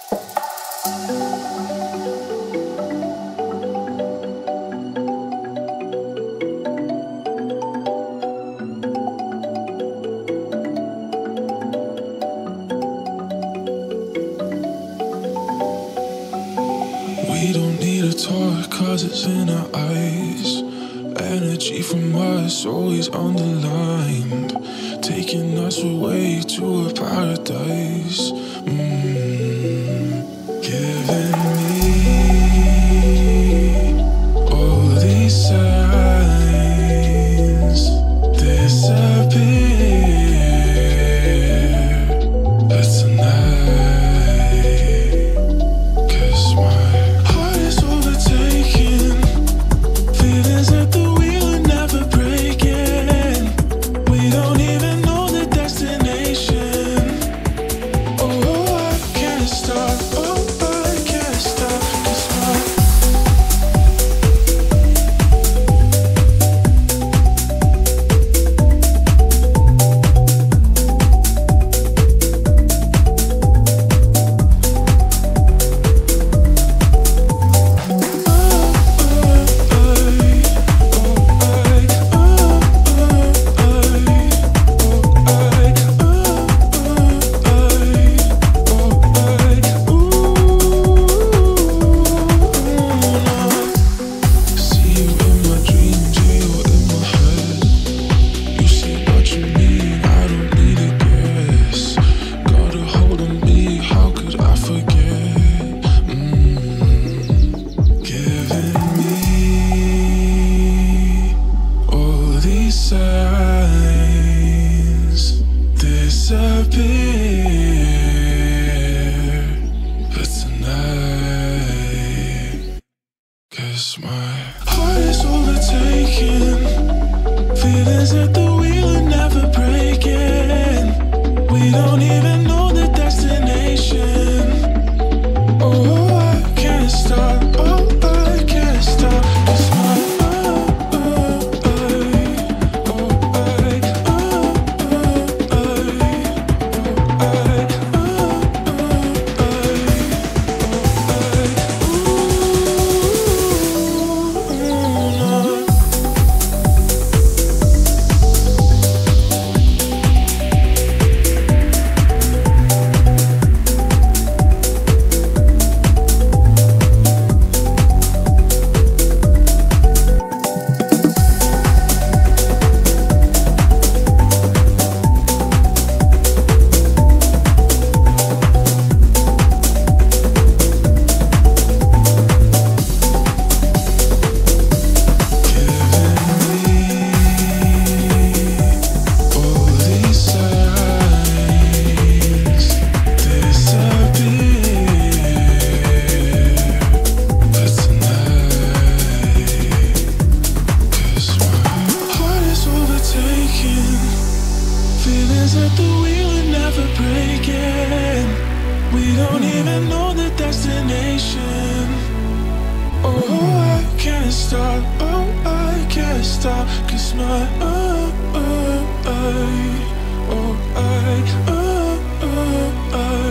We don't need a talk, cause it's in our eyes. Energy from us always underlined, taking us away to a paradise. Giving me all these signs, disappear. But tonight, 'cause my heart is overtaking, feelings that the wheel are never breaking. We don't even know the destination. Oh, I can't stop. Oh, I can't stop. 'Cause my signs disappear. But tonight, 'cause my heart is overtaking, feelings that the wheel are never breaking. We don't even know the destination. Oh, I can't stop. Oh, I can't stop. 'Cause my feelings that the wheel are never breaking. We don't even know the destination. Oh, I can't stop. Oh, I can't stop. 'Cause my I